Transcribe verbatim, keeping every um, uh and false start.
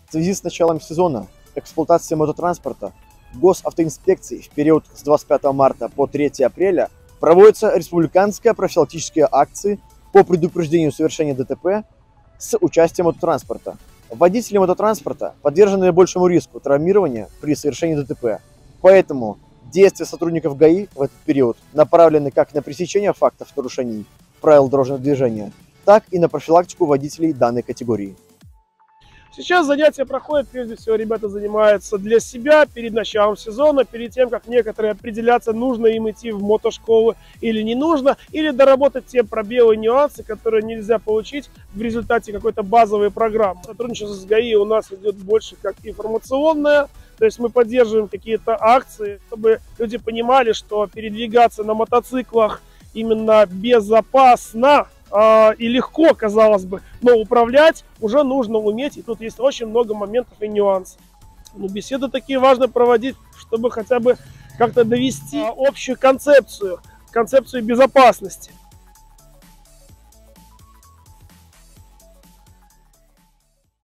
В связи с началом сезона эксплуатации мототранспорта госавтоинспекцией в период с двадцать пятого марта по третьего апреля проводятся республиканские профилактические акции по предупреждению совершения ДТП с участием мототранспорта. Водители мототранспорта подвержены наибольшему риску травмирования при совершении ДТП, поэтому действия сотрудников ГАИ в этот период направлены как на пресечение фактов нарушений правил дорожного движения, так и на профилактику водителей данной категории. Сейчас занятия проходят, прежде всего, ребята занимаются для себя перед началом сезона, перед тем, как некоторые определятся, нужно им идти в мотошколу или не нужно, или доработать те пробелы и нюансы, которые нельзя получить в результате какой-то базовой программы. Сотрудничество с ГАИ у нас идет больше как информационное, то есть мы поддерживаем какие-то акции, чтобы люди понимали, что передвигаться на мотоциклах именно безопасно и легко, казалось бы, но управлять уже нужно уметь, и тут есть очень много моментов и нюансов. Но беседы такие важно проводить, чтобы хотя бы как-то довести общую концепцию, концепцию безопасности.